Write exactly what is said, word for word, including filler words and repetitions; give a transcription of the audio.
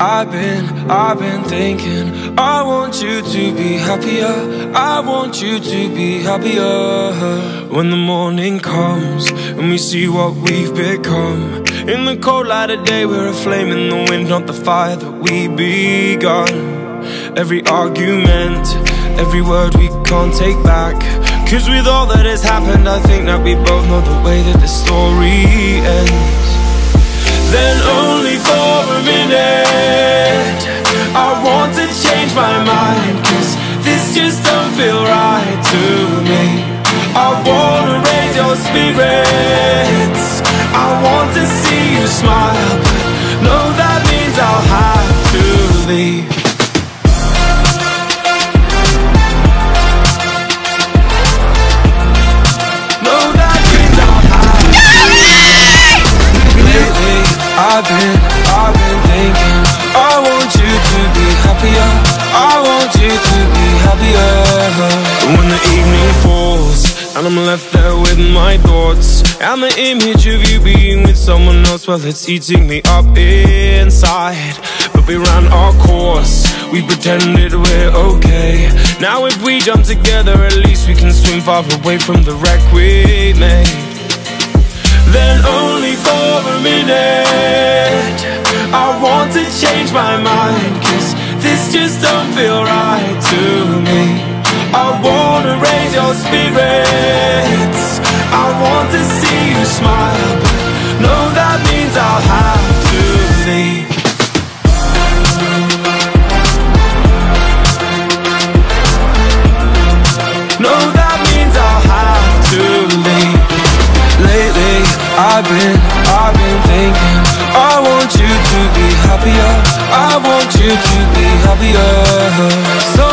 I've been, I've been thinking, I want you to be happier, I want you to be happier. When the morning comes and we see what we've become, in the cold light of day we're a flame in the wind, not the fire that we begun. Every argument, every word we can't take back, 'cause with all that has happened I think that we both know the way that the story ends. Then only for a minute I want to change my mind, 'cause this just don't feel right to me. I wanna raise your spirits, I want to see you smile, but no, that means I'll have to leave. I've been, I've been thinking, I want you to be happier, I want you to be happier. When the evening falls and I'm left there with my thoughts, and the image of you being with someone else, well, it's eating me up inside. But we ran our course, we pretended we're okay. Now if we jump together, at least we can swim far away from the wreck we made. Then only for a minute I want to change my mind, 'cause this just don't feel right to me. I wanna raise your spirits, I want to see you smile, but no, that means I'll have to leave. No, that means I'll have to leave. Lately I've been, I've been thinking, I want you to be happier, I want you to be happier. So